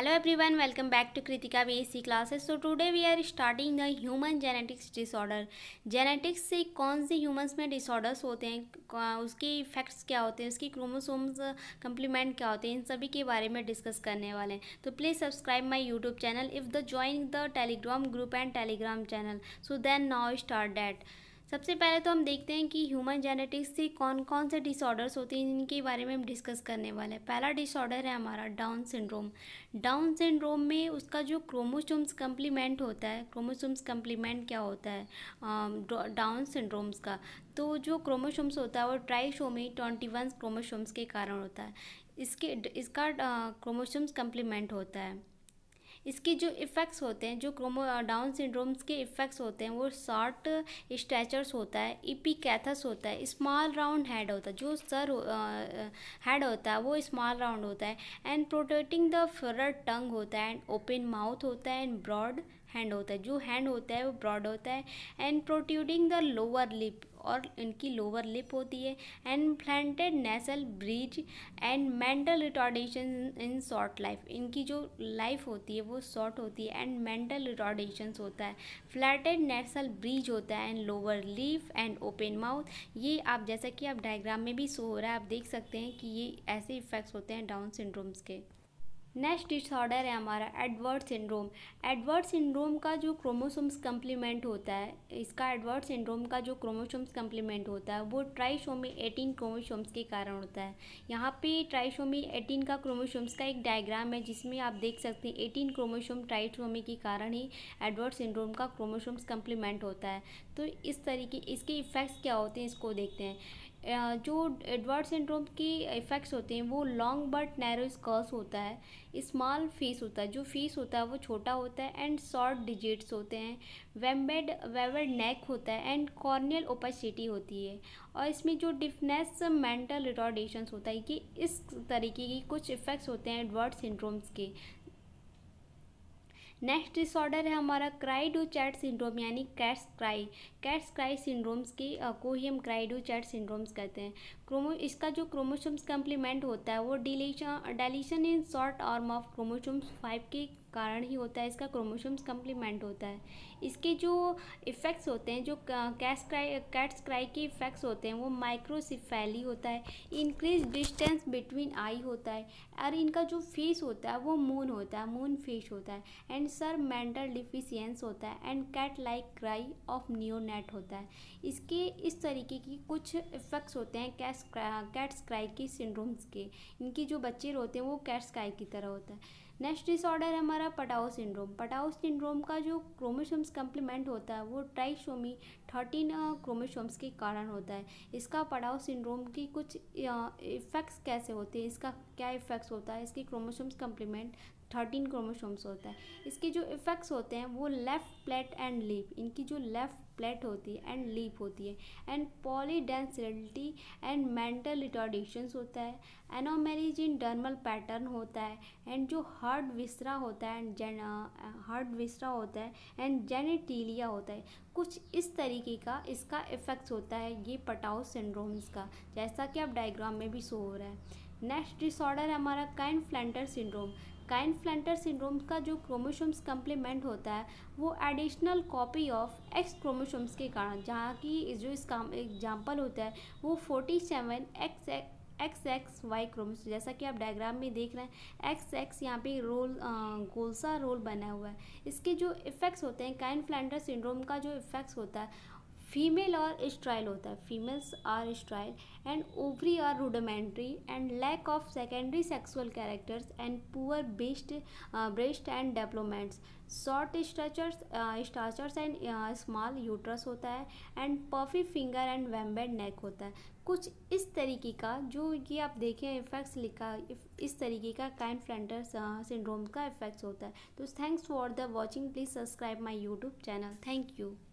Hello everyone, welcome back to Kritika BSc classes. So today we are starting the human genetics disorder. Genetics से कौन से humans में disorders होते हैं, उसके इफेक्ट्स क्या होते हैं, उसकी क्रोमोसोम्स कंप्लीमेंट क्या होते हैं, इन सभी के बारे में डिस्कस करने वाले हैं. तो please subscribe my YouTube channel if the join the Telegram group and Telegram channel. So then now start that. सबसे पहले तो हम देखते हैं कि ह्यूमन जेनेटिक्स से कौन कौन से डिसऑर्डर्स होते हैं, इनके बारे में हम डिस्कस करने वाले हैं. पहला डिसऑर्डर है हमारा डाउन सिंड्रोम. डाउन सिंड्रोम में उसका जो क्रोमोसोम्स कंप्लीमेंट होता है, क्रोमोसोम्स कंप्लीमेंट क्या होता है डाउन सिंड्रोम्स का, तो जो क्रोमोसोम्स होता है वो ट्राइसोमी 21 क्रोमोसोम्स के कारण होता है. इसका क्रोमोसोम्स कंप्लीमेंट होता है. इसके जो इफ़ेक्ट्स होते हैं, जो डाउन सिंड्रोम्स के इफ़ेक्ट्स होते हैं, वो शॉर्ट स्टैचर्स होता है, इपिकैथस होता है, स्मॉल राउंड हेड होता है, जो हेड होता है वो स्मॉल राउंड होता है, and protecting the furrowed tongue होता है, एंड ओपन माउथ होता है, एंड ब्रॉड हैंड होता है. जो हैंड होता है वो ब्रॉड होता है, and protruding the lower lip, और इनकी लोअर लिप होती है, and planted nasal bridge, and mental retardation in short life. इनकी जो लाइफ होती है वो शॉर्ट होती है, एंड मेंटल रिटार्डेशंस होता है. फ्लैटेड नेसल ब्रिज होता है, and lower lip and open mouth. ये आप जैसा कि आप डायग्राम में भी शो हो रहा है, आप देख सकते हैं कि ये ऐसे इफेक्ट्स होते हैं डाउन सिंड्रोम्स के. नेक्स्ट डिसऑर्डर है हमारा एडवर्ड सिंड्रोम. एडवर्ड सिंड्रोम का जो क्रोमोसोम्स कंप्लीमेंट होता है, इसका एडवर्ड सिंड्रोम का जो क्रोमोसोम्स कंप्लीमेंट होता है वो ट्राइसोमी 18 क्रोमोसोम्स के कारण होता है. यहाँ पे ट्राइसोमी 18 का क्रोमोसोम्स का एक डायग्राम है, जिसमें आप देख सकते हैं 18 क्रोमोसोम ट्राइसोमी के कारण ही एडवर्ड सिंड्रोम का क्रोमोसोम्स कंप्लीमेंट होता है. तो इस तरीके इसके इफ़ेक्ट्स क्या होते हैं इसको देखते हैं. जो एडवर्ड सिंड्रोम की इफ़ेक्ट्स होते हैं वो लॉन्ग बट नैरो स्कर्स होता है, स्मॉल फेस होता है, जो फेस होता है वो छोटा होता है, एंड शॉर्ट डिजिट्स होते हैं, वेवेड नेक होता है, एंड कॉर्नियल ओपेसिटी होती है, और इसमें जो डिफनेस मेंटल रिटार्डेशंस होता है. कि इस तरीके की कुछ इफ़ेक्ट्स होते हैं एडवर्ड सिंड्रोम्स के. नेक्स्ट डिसऑर्डर है हमारा क्राई डू चैट सिंड्रोम, यानी कैट्स क्राई सिंड्रोम्स की को ही हम क्राई डू चैट सिंड्रोम्स कहते हैं. इसका जो क्रोमोसोम्स कंप्लीमेंट होता है वो deletion in short arm of chromosomes 5 के कारण ही होता है. इसका क्रोमोसोम्स कंप्लीमेंट होता है. इसके जो इफ़ेक्ट्स होते हैं, जो कैट्स क्राई के इफ़ेक्ट्स होते हैं, वो माइक्रोसिफेली होता है, इंक्रीज डिस्टेंस बिटवीन आई होता है, और इनका जो फेस होता है वो मून होता है, मून फेस होता है, एंड सर मेंटल डिफिशियंस होता है, and cat like cry of neonate होता है. इसके इस तरीके की कुछ इफ़ेक्ट्स होते हैं कैट्स क्राई की सिंड्रोम्स के. इनके जो बच्चे होते हैं वो कैट्स क्राई की तरह होता है. नेक्स्ट डिसऑर्डर है हमारा पटाओ सिंड्रोम. पटाओ सिंड्रोम का जो क्रोमोसोम्स कंप्लीमेंट होता है वो ट्राइसोमी 13 क्रोमोसोम्स के कारण होता है. इसका पटाओ सिंड्रोम की कुछ इफ़ेक्ट्स कैसे होते हैं, इसका क्या इफ़ेक्ट्स होता है. इसकी क्रोमोसोम्स कंप्लीमेंट 13 क्रोमोसोम्स होता है. इसके जो इफ़ेक्ट्स होते हैं वो लेफ़्ट प्लेट एंड लीफ, इनकी जो लेफ़्ट प्लेट होती है एंड लीफ होती है, and polydensity and mental retardations होता है, एनोमेलीज इन डर्मल पैटर्न होता है, एंड जो हार्ड विसरा होता है एंड जेनेटिलिया होता है. कुछ इस तरीके का इसका इफ़ेक्ट्स होता है ये पटाओ सिंड्रोम्स का, जैसा कि आप डायग्राम में भी शो हो रहा है. नेक्स्ट डिसऑर्डर है हमारा काइनफ्लेंटर सिंड्रोम. काइनफ्लेंटर सिंड्रोम का जो क्रोमोसोम्स कंप्लीमेंट होता है वो additional copy of X chromosomes के कारण, जहाँ की जो इसका एग्जाम्पल होता है वो 47 एक्स वाई क्रोमोसोम, जैसा कि आप डायग्राम में देख रहे हैं एक्स यहाँ पे गोल सा रोल बना हुआ है. इसके जो इफ़ेक्ट्स होते हैं काइनफ्लेंटर सिंड्रोम का जो इफ़ेक्ट्स होता है, फीमेल और स्ट्राइल होता है, females are sterile, and ovary are rudimentary, and lack of secondary sexual characters, and poor breast and developments, short statures and small uterus होता है, and puffy finger and webbed neck होता है. कुछ इस तरीके का जो ये आप देखें इफ़ेक्ट्स लिखा, इस तरीके का काइनफ्लेंटर सिंड्रोम का इफ़ेक्ट्स होता है. तो thanks for the watching. Please subscribe my YouTube channel. Thank you.